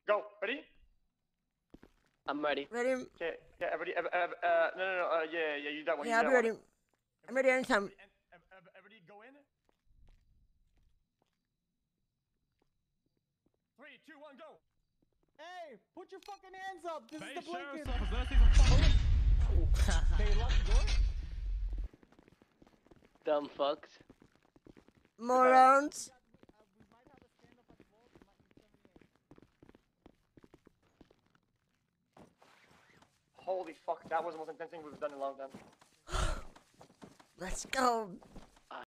Go. Ready? I'm ready. Ready? Okay. Yeah. Everybody. No. Yeah. You that one. Yeah, I'll be ready. I'm ready anytime. Everybody, go in. 3, 2, 1, go. Hey, put your fucking hands up. This is the blinking. Can you lock the door? Dumb fucks. Morons. We might have a stand-up at the vault. We might need 78. Holy fuck! That was the most intense thing we've done in a long time. Let's go.